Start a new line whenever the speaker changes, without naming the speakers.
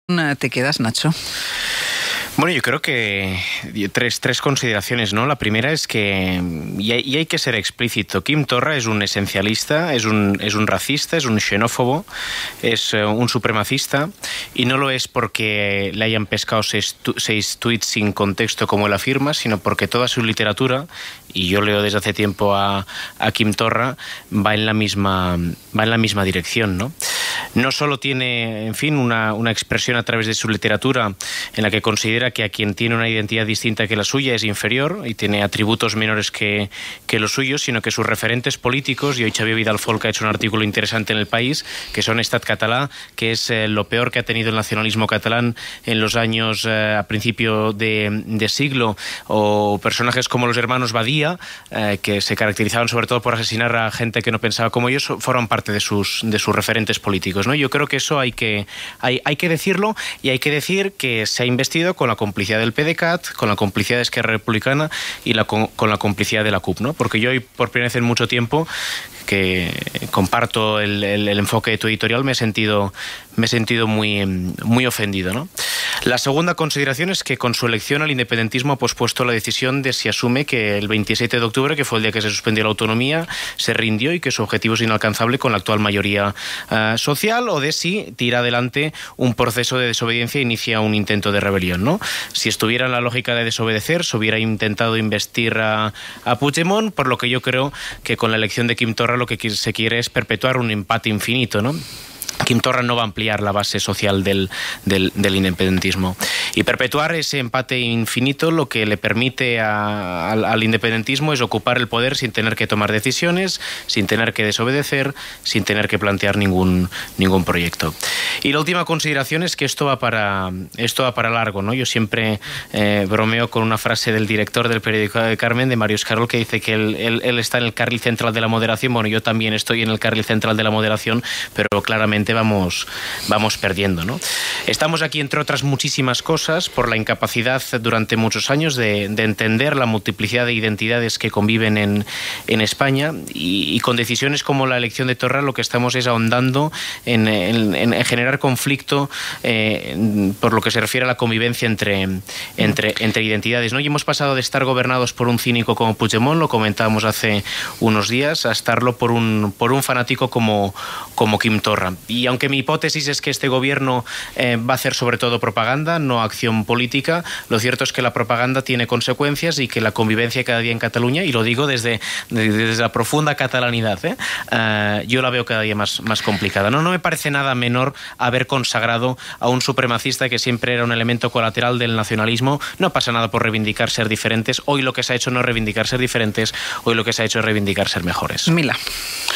te quedas, Nacho?
Bueno, yo creo que tres consideraciones, ¿no? La primera es que, y hay que ser explícito, Quim Torra es un esencialista, es un racista, es un xenófobo, es un supremacista, y no lo es porque le hayan pescado seis tuits sin contexto como él afirma, sino porque toda su literatura, y yo leo desde hace tiempo a Quim Torra, va en la misma dirección, ¿no? No solo tiene, en fin, una expresión a través de su literatura en la que considera que a quien tiene una identidad distinta que la suya es inferior y tiene atributos menores que los suyos, sino que sus referentes políticos, y hoy Xavier Vidal-Folk ha hecho un artículo interesante en El País, que son Estat català, que es lo peor que ha tenido el nacionalismo catalán en los años a principio de siglo, o personajes como los hermanos Badía, que se caracterizaban sobre todo por asesinar a gente que no pensaba como ellos, forman parte de sus referentes políticos, ¿no? Yo creo que eso hay que decirlo, y hay que decir que se ha investido con la complicidad del PDeCAT, con la complicidad de Esquerra Republicana y con la complicidad de la CUP, ¿no? Porque yo hoy, por primera vez en mucho tiempo, que comparto el enfoque de tu editorial, me he sentido muy ofendido, ¿no? La segunda consideración es que con su elección al independentismo ha pospuesto la decisión de si asume que el 27 de octubre, que fue el día que se suspendió la autonomía, se rindió y que su objetivo es inalcanzable con la actual mayoría social, o de si tira adelante un proceso de desobediencia e inicia un intento de rebelión, ¿no? Si estuviera en la lógica de desobedecer, se hubiera intentado investir a Puigdemont, por lo que yo creo que con la elección de Quim Torra lo que se quiere es perpetuar un empate infinito, ¿no? Quim Torra no va a ampliar la base social del independentismo. Y perpetuar ese empate infinito lo que le permite al independentismo es ocupar el poder sin tener que tomar decisiones, sin tener que desobedecer, sin tener que plantear ningún proyecto. Y la última consideración es que esto va para largo, ¿no? Yo siempre bromeo con una frase del director del periódico de Carmen, de Mario Escarol, que dice que él está en el carril central de la moderación. Bueno, yo también estoy en el carril central de la moderación, pero claramente vamos perdiendo, ¿no? Estamos aquí, entre otras muchísimas cosas, por la incapacidad durante muchos años de entender la multiplicidad de identidades que conviven en España, y con decisiones como la elección de Torra lo que estamos es ahondando en generar conflicto por lo que se refiere a la convivencia entre identidades, ¿no? Y hemos pasado de estar gobernados por un cínico como Puigdemont, lo comentábamos hace unos días, a estarlo por un fanático como Quim Torra. Y aunque mi hipótesis es que este gobierno va a hacer sobre todo propaganda, no acción política, lo cierto es que la propaganda tiene consecuencias y que la convivencia cada día en Cataluña, y lo digo desde la profunda catalanidad, yo la veo cada día más complicada. No me parece nada menor haber consagrado a un supremacista que siempre era un elemento colateral del nacionalismo. No pasa nada por reivindicar ser diferentes. Hoy lo que se ha hecho no es reivindicar ser diferentes, hoy lo que se ha hecho es reivindicar ser mejores.
Mila.